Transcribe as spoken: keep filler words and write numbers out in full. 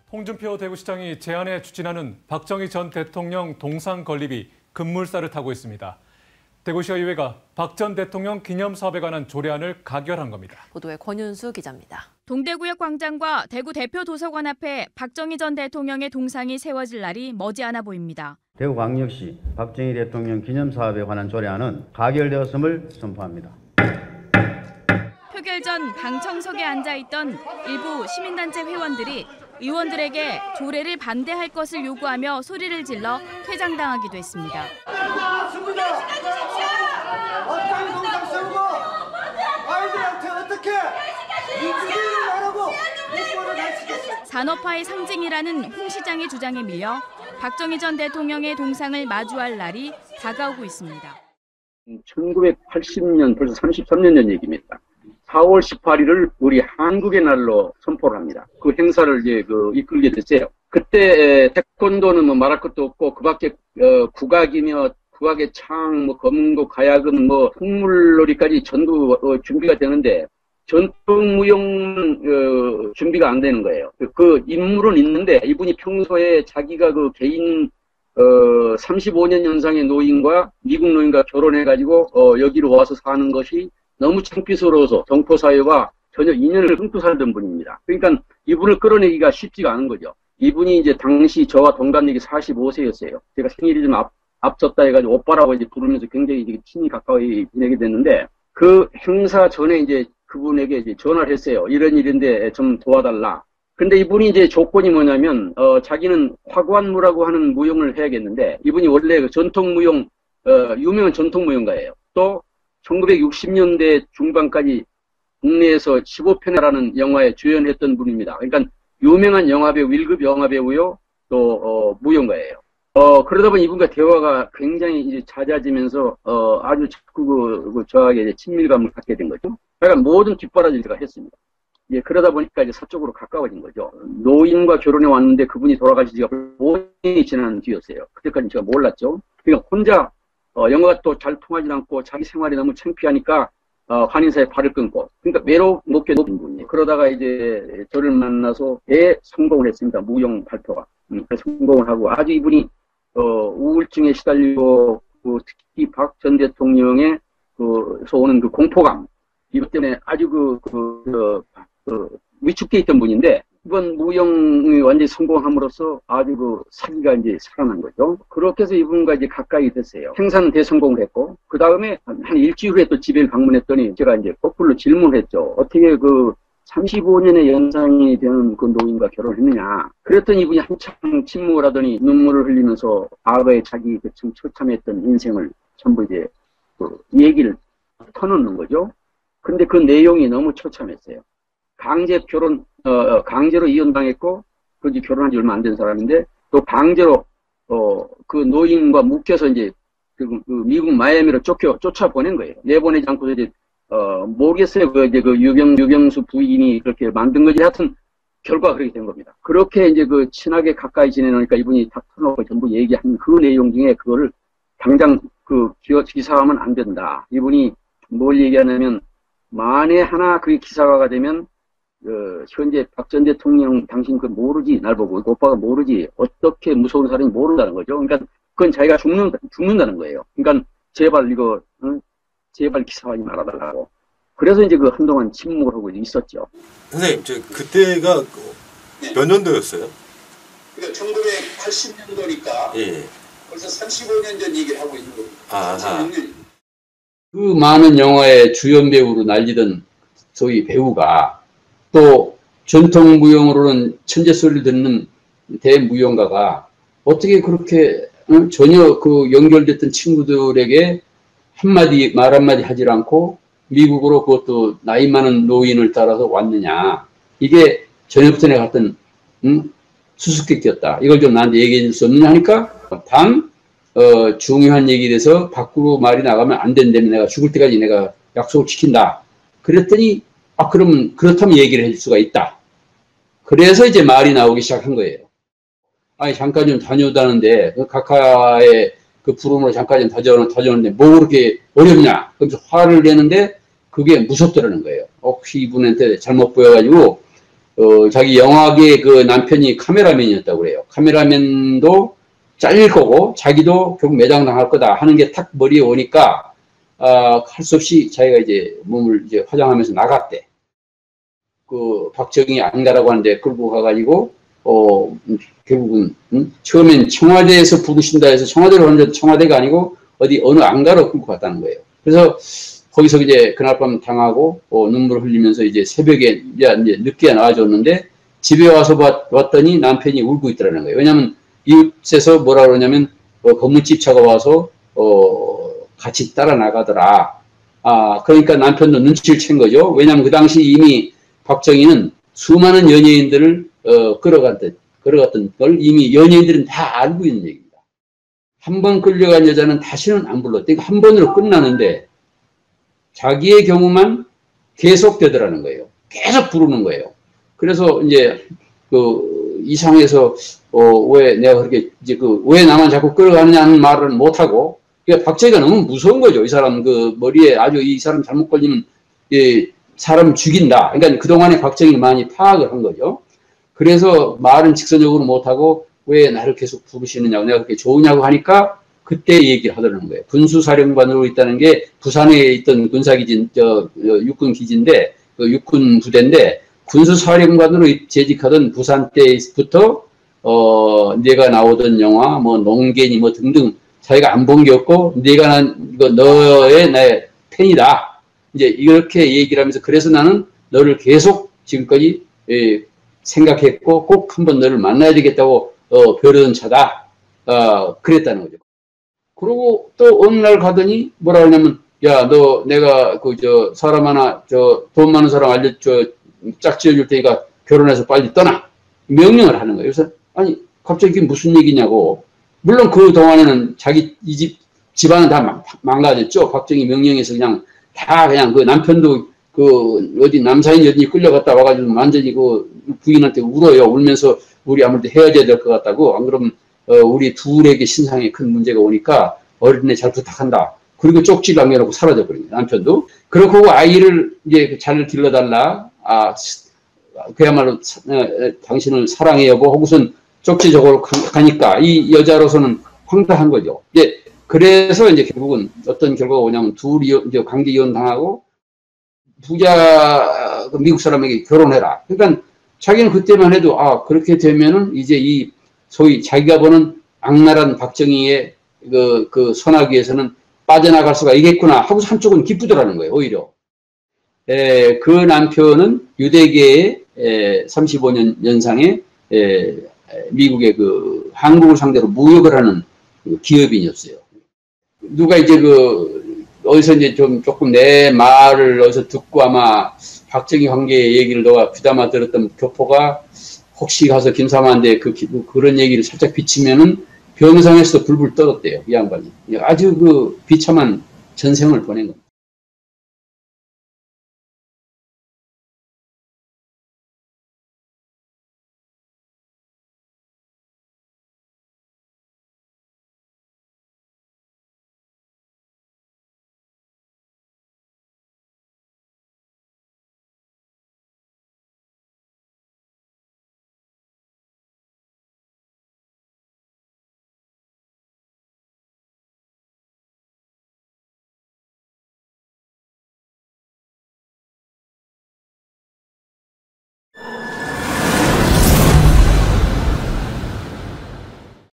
홍준표 대구시장이 제안에 추진하는 박정희 전 대통령 동상 건립이 급물살을 타고 있습니다. 대구시의회가 박 전 대통령 기념사업에 관한 조례안을 가결한 겁니다. 보도에 권윤수 기자입니다. 동대구역 광장과 대구 대표 도서관 앞에 박정희 전 대통령의 동상이 세워질 날이 머지않아 보입니다. 대구광역시 박정희 대통령 기념사업에 관한 조례안은 가결되었음을 선포합니다. 표결 전 방청석에 앉아있던 일부 시민단체 회원들이 의원들에게 조례를 반대할 것을 요구하며 소리를 질러 퇴장당하기도 했습니다. 어떤 동상 세우고 아이들한테 어떻게 민주주의를 말하고 민주화를 가르치겠어요? 산업화의 상징이라는 홍 시장의 주장에 밀려 박정희 전 대통령의 동상을 마주할 날이 다가오고 있습니다. 천구백팔십 년, 벌써 삼십삼 년 전 얘기입니다. 사월 십팔일을 우리 한국의 날로 선포를 합니다. 그 행사를 이제 그 이끌게 됐어요. 그때 태권도는 뭐 말할 것도 없고 그밖에 어, 국악이며 국악의 창, 뭐 검은고, 가야금, 뭐 풍물놀이까지 전부 어, 준비가 되는데 전통무용은 어, 준비가 안 되는 거예요. 그 인물은 있는데 이분이 평소에 자기가 그 개인 어, 삼십오 년 연상의 노인과 미국 노인과 결혼해가지고 어, 여기로 와서 사는 것이 너무 창피스러워서 정포사회와 전혀 인연을 끊고 살던 분입니다. 그러니까 이분을 끌어내기가 쉽지가 않은 거죠. 이분이 이제 당시 저와 동갑내기 사십오 세였어요. 제가 생일이 좀 앞, 앞섰다 해가지고 오빠라고 이제 부르면서 굉장히 이제 친히 가까이 지내게 됐는데 그 행사 전에 이제 그분에게 이제 전화를 했어요. 이런 일인데 좀 도와달라. 근데 이분이 이제 조건이 뭐냐면, 어, 자기는 화관무라고 하는 무용을 해야겠는데, 이분이 원래 그 전통무용, 어, 유명한 전통무용가예요. 또, 천구백육십 년대 중반까지 국내에서 십오 편이라는 영화에 주연했던 분입니다. 그러니까, 유명한 영화배우, 일 급 영화배우요, 또, 어, 무용가예요. 어, 그러다 보니 이분과 대화가 굉장히 이제 잦아지면서, 어, 아주 자꾸 그, 그 저하게 이제 친밀감을 갖게 된 거죠. 그러니까 모든 뒷바라지를 제가 했습니다. 예, 그러다 보니까 이제 사적으로 가까워진 거죠. 노인과 결혼해 왔는데 그분이 돌아가신 지가 오 년이 지난 뒤였어요. 그때까지 제가 몰랐죠. 그러니까 혼자, 어, 영어가 또 잘 통하지 않고 자기 생활이 너무 창피하니까, 어, 한인사에 발을 끊고. 그러니까 매롭게 높은 분이에요. 그러다가 이제 저를 만나서 애 성공을 했습니다. 무용 발표가. 음, 그래서 성공을 하고 아주 이분이, 어, 우울증에 시달리고, 그 특히 박 전 대통령의 그서 오는 그 공포감. 이것 때문에 아주 그, 그, 그, 그 위축돼 있던 분인데 이번 무용이 완전히 성공함으로써 아주 그 사기가 이제 살아난 거죠. 그렇게 해서 이분과 이제 가까이 됐어요. 행사는 대성공을 했고 그 다음에 한 일주일 후에 또 집에 방문했더니 제가 이제 거꾸로 질문을 했죠. 어떻게 그 삼십오 년의 연상이 되는 그 노인과 결혼했느냐. 그랬더니 이분이 한참 침묵을 하더니 눈물을 흘리면서 과거에 자기 그 참 처참했던 인생을 전부 이제 그 얘기를 터놓는 거죠. 근데 그 내용이 너무 처참했어요. 강제 결혼, 어, 강제로 이혼당했고, 그 이제 결혼한 지 얼마 안 된 사람인데, 또 강제로, 어, 그 노인과 묶여서 이제, 그, 그 미국 마이애미로 쫓겨, 쫓아보낸 거예요. 내보내지 않고서 이제, 어, 모르겠어요. 그 이제 그 유병, 유병수 부인이 그렇게 만든 거지. 하여튼, 결과가 그렇게 된 겁니다. 그렇게 이제 그 친하게 가까이 지내놓으니까 이분이 다 터놓고 전부 얘기한 그 내용 중에 그거를 당장 그 기사하면 안 된다. 이분이 뭘 얘기하냐면, 만에 하나 그게 기사화가 되면, 그, 현재 박 전 대통령 당신 그 모르지, 날 보고, 오빠가 모르지, 어떻게 무서운 사람이 모른다는 거죠. 그러니까, 그건 자기가 죽는, 죽는다는 거예요. 그러니까, 제발 이거, 응? 제발 기사화하지 말아달라고. 그래서 이제 그 한동안 침묵을 하고 있었죠. 선생님, 저, 그때가 몇 년도였어요? 그러니까 천구백팔십 년도니까, 예. 벌써 삼십오 년 전 얘기를 하고 있는 거예요. 아하. 그 많은 영화의 주연 배우로 날리던 소위 배우가 또 전통무용으로는 천재소리를 듣는 대무용가가 어떻게 그렇게 어? 전혀 그 연결됐던 친구들에게 한마디 말 한마디 하지 않고 미국으로 그것도 나이 많은 노인을 따라서 왔느냐. 이게 전혀부터 내가 갔던 음? 수수께끼였다. 이걸 좀 나한테 얘기해 줄 수 없느냐 하니까 단 어, 중요한 얘기에 대해서 밖으로 말이 나가면 안 된다면 내가 죽을 때까지 내가 약속을 지킨다. 그랬더니, 아, 그러면, 그렇다면 얘기를 해줄 수가 있다. 그래서 이제 말이 나오기 시작한 거예요. 아니, 잠깐 좀 다녀오다는데, 그 각하의 그 부름으로 잠깐 좀 다녀오는, 다녀오는데, 뭐 그렇게 어렵냐. 그래서 화를 내는데, 그게 무섭더라는 거예요. 혹시 이분한테 잘못 보여가지고, 어, 자기 영화계의 그 남편이 카메라맨이었다고 그래요. 카메라맨도 잘릴 거고 자기도 결국 매장당할 거다 하는 게 탁 머리에 오니까 아, 할 수 없이 자기가 이제 몸을 이제 화장하면서 나갔대. 그 박정희 안 가라고 하는데 끌고 가가지고 어 결국은 음? 처음엔 청와대에서 부르신다 해서 청와대로 갔는데 청와대가 아니고 어디 어느 안가로 끌고 갔다는 거예요. 그래서 거기서 이제 그날 밤 당하고 어, 눈물 흘리면서 이제 새벽에 이제 늦게 나와줬는데 집에 와서 봤, 왔더니 남편이 울고 있더라는 거예요. 왜냐하면 이웃에서 뭐라 그러냐면 어, 건물집 차가 와서 어, 같이 따라 나가더라. 아 그러니까 남편도 눈치를 챈 거죠. 왜냐하면 그 당시 이미 박정희는 수많은 연예인들을 어, 끌어갔던 끌어갔던 걸 이미 연예인들은 다 알고 있는 얘기입니다. 한 번 끌려간 여자는 다시는 안 불렀대. 이거 한 번으로 끝나는데 자기의 경우만 계속 되더라는 거예요. 계속 부르는 거예요. 그래서 이제 그 이상해서 어 왜 내가 그렇게 이제 그 왜 나만 자꾸 끌어가느냐는 말을 못 하고 그러니까 박정희가 너무 무서운 거죠. 이 사람 그 머리에 아주 이 사람 잘못 걸리면 예, 사람 죽인다. 그러니까 그동안에 박정희를 많이 파악을 한 거죠. 그래서 말은 직선적으로 못 하고 왜 나를 계속 부르시느냐고 내가 그렇게 좋으냐고 하니까 그때 얘기를 하더라는 거예요. 군수사령관으로 있다는 게 부산에 있던 군사기지, 저, 육군기지인데, 그 육군 부대인데, 군수사령관으로 재직하던 부산 때부터, 어, 내가 나오던 영화, 뭐, 농개니 뭐 등등, 자기가 안 본 게 없고, 내가 난, 이거 너의 나의 팬이다. 이제 이렇게 얘기를 하면서, 그래서 나는 너를 계속 지금까지, 예, 생각했고, 꼭 한번 너를 만나야 되겠다고, 어, 벼르던 차다. 어, 그랬다는 거죠. 그러고 또 어느 날 가더니 뭐라 하냐면 야 너 내가 그 저 사람 하나 저 돈 많은 사람 알려 저 짝지어 줄 테니까 결혼해서 빨리 떠나 명령을 하는 거예요. 그래서 아니 갑자기 이게 무슨 얘기냐고. 물론 그 동안에는 자기 이 집 집안은 다 망가졌죠. 박정희 명령에서 그냥 다 그냥 그 남편도 그 어디 남사인 여든지 끌려갔다 와가지고 완전히 그 부인한테 울어요. 울면서 우리 아무래도 헤어져야 될 것 같다고. 안 그러면 어, 우리 둘에게 신상에 큰 문제가 오니까 어린애 잘 부탁한다. 그리고 쪽지를 남겨놓고 사라져버린 거예요. 남편도. 그렇고 아이를 이제 잘 길러달라. 아, 그야말로 사, 어, 당신을 사랑해 여보 하고선 쪽지 저걸 가니까 이 여자로서는 황당한 거죠. 이제 그래서 이제 결국은 어떤 결과가 오냐면 둘이 이제 관계 이혼 당하고 부자 미국 사람에게 결혼해라. 그러니까 자기는 그때만 해도 아 그렇게 되면은 이제 이 소위 자기가 보는 악랄한 박정희의 그, 그 선악위에서는 빠져나갈 수가 있겠구나 하고 한쪽은 기쁘더라는 거예요. 오히려. 에, 그 남편은 유대계의 에, 삼십오 년 연상의 에, 미국의 그 한국을 상대로 무역을 하는 그 기업인이었어요. 누가 이제 그 어디서 이제 좀 조금 내 말을 어디서 듣고 아마 박정희 관계 얘기를 너가 귀담아 들었던 교포가 혹시 가서 김사만한테 그, 그런 얘기를 살짝 비치면은 병상에서 불불 떨었대요. 이 양반이. 아주 그 비참한 전생을 보낸 겁니다.